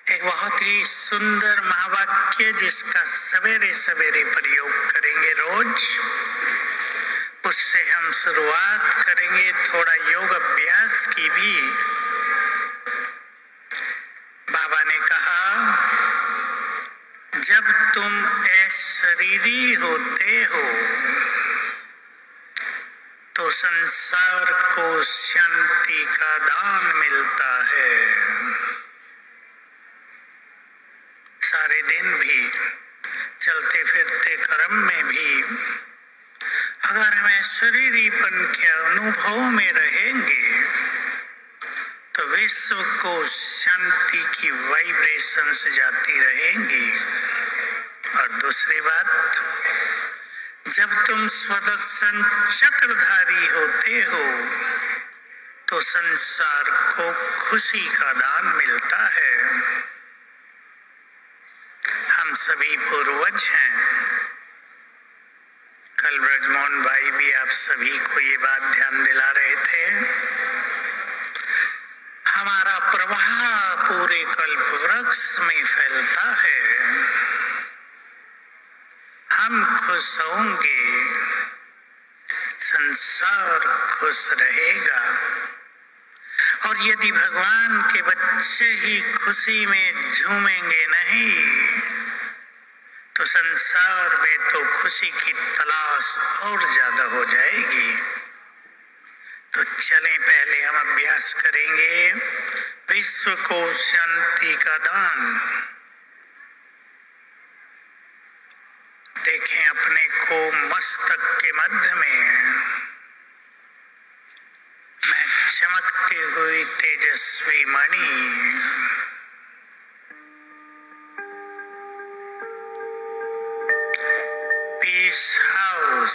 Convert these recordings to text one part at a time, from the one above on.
एक बहुत ही सुंदर महावाक्य जिसका सवेरे सवेरे प्रयोग करेंगे रोज, उससे हम शुरुआत करेंगे थोड़ा योग अभ्यास की भी। बाबा ने कहा, जब तुम अशरीरी होते हो तो संसार को शांति का दान मिलता है। सारे दिन भी, चलते फिरते कर्म में भी अगर हम शरीरीपन के अनुभव में रहेंगे तो विश्व को शांति की वाइब्रेशंस जाती रहेंगी। और दूसरी बात, जब तुम स्वदर्शन चक्रधारी होते हो तो संसार को खुशी का दान मिलता है। हम सभी पूर्वज हैं। कल ब्रजमोहन भाई भी आप सभी को ये बात ध्यान दिला रहे थे। हमारा प्रवाह पूरे कल्प वृक्ष में फैलता है। हम खुश होंगे, संसार खुश रहेगा। और यदि भगवान के बच्चे ही खुशी में झूमेंगे नहीं तो संसार में तो खुशी की तलाश और ज्यादा हो जाएगी। तो चलें, पहले हम अभ्यास करेंगे विश्व को शांति का दान। देखें अपने को मस्तक के मध्य में, मैं चमकती हुई तेजस्वी मणि। Piece house.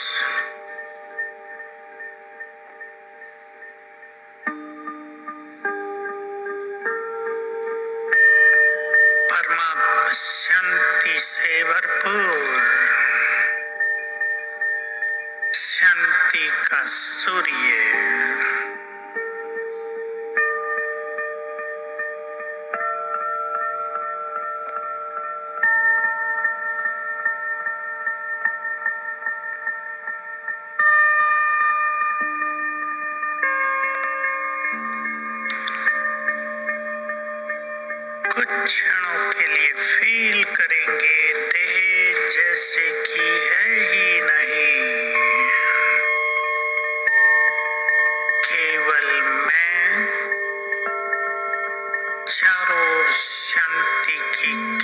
परमात्मा शांति से भरपूर, शांति का सूर्य। कुछ क्षणों के लिए फील करेंगे देह जैसे कि है ही नहीं, केवल मैं, चारों ओर शांति की